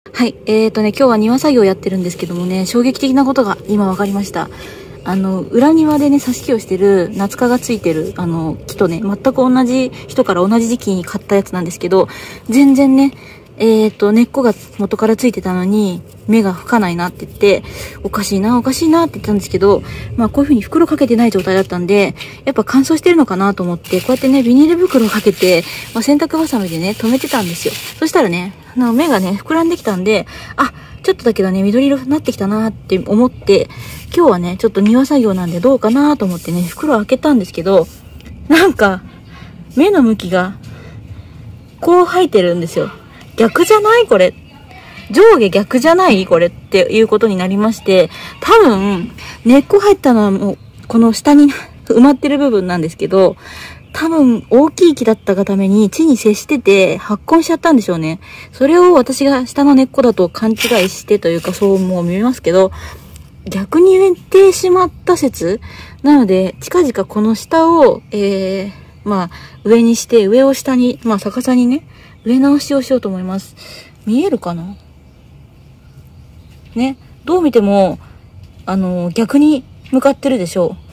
はい。今日は庭作業やってるんですけどもね、衝撃的なことが今分かりました。裏庭でね、挿し木をしてる夏蚊がついてる、木とね、全く同じ人から同じ時期に買ったやつなんですけど、全然ね、根っこが元からついてたのに、芽が吹かないなって言って、おかしいなって言ってたんですけど、まあこういう風に袋かけてない状態だったんで、やっぱ乾燥してるのかなと思って、こうやってね、ビニール袋をかけて、まあ、洗濯バサミでね、止めてたんですよ。そしたらね、芽がね、膨らんできたんで、あ、ちょっとだけどね、緑色になってきたなって思って、今日はね、ちょっと庭作業なんでどうかなと思ってね、袋を開けたんですけど、なんか、芽の向きが、こう生えてるんですよ。逆じゃないこれ。上下逆じゃないこれっていうことになりまして、多分、根っこ入ったのはもう、この下に埋まってる部分なんですけど、多分、大きい木だったがために地に接してて発根しちゃったんでしょうね。それを私が下の根っこだと勘違いしてというか、そうも見えますけど、逆に植えてしまった説なので、近々この下を、まあ、上にして、上を下に、まあ、逆さにね、植え直しをしようと思います。見えるかなね。どう見ても、逆に向かってるでしょう。